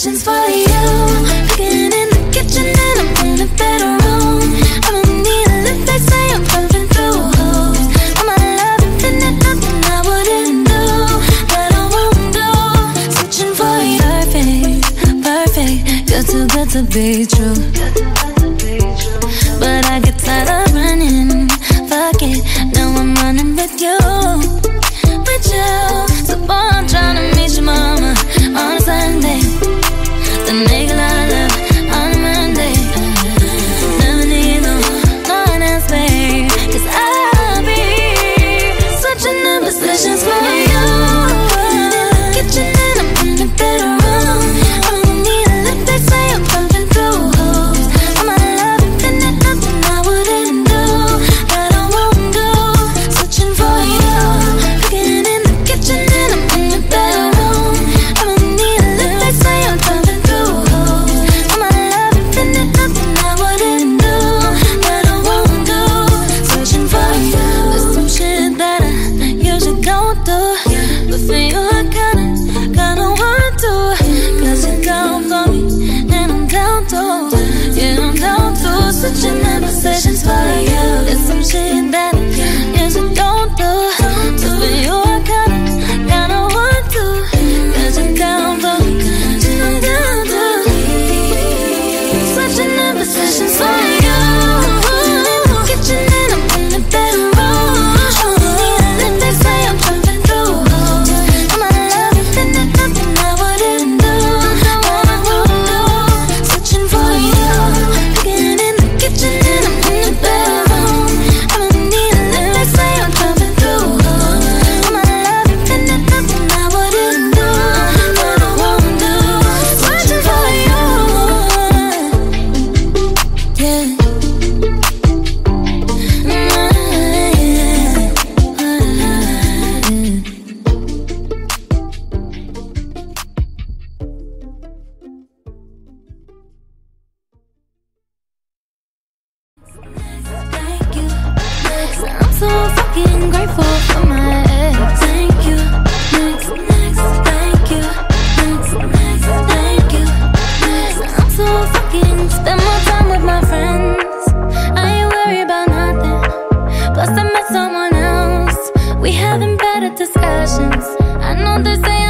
conversations for you. Cooking in the kitchen and I'm in the bedroom. I'm in need of lip, they say I'm pumping through holes. All my love infinite, nothing I wouldn't do, that I won't do. Searching for you. Perfect, perfect, you're too good to be true. But I get tired of running, fuck it, now I'm running with you. With you, so boy, I'm trying to meet your mama on a Sunday, then make a lot of love on a Monday. Never need no one else, babe, 'cause I'll be switching the positions for you. In the kitchen and I'm in the bedroom. I don't need a lip, they say I'm pumping through holes. All my love infinite, nothing I wouldn't do, that I won't do. Switching for you. Cooking in the kitchen and I'm in the bedroom. I don't need a lip, they say I'm pumping through holes. All my love infinite, nothing I wouldn't do, that I won't do. Searching for you. There's some shit that I usually don't do, but for you I kinda want to. 'Cause you're down for me and I'm down too. Yeah, I'm down too. Switching the positions for you. There's some shit that I usually don't do, but for you I kinda want to. 'Cause you're down for me and I'm down too. Switching the positions for you. In the kitchen and I'm in the bedroom. I don't need a lip, they say I'm pumping through holes. All my love infinite, nothing I wouldn't do, that I won't do. Switching for you. Cooking in the kitchen and I'm in the bedroom. I don't need a lip, they say I'm pumping through holes. All my love infinite, nothing I wouldn't do, that I won't do. Switching for you. Yeah. Thank you. I'm so fucking grateful for my ex. Thank you. Next, thank you. Next, thank you. I'm so fucking spend more time with my friends. I ain't worried about nothing. Plus I met someone else. We having better discussions. I know they say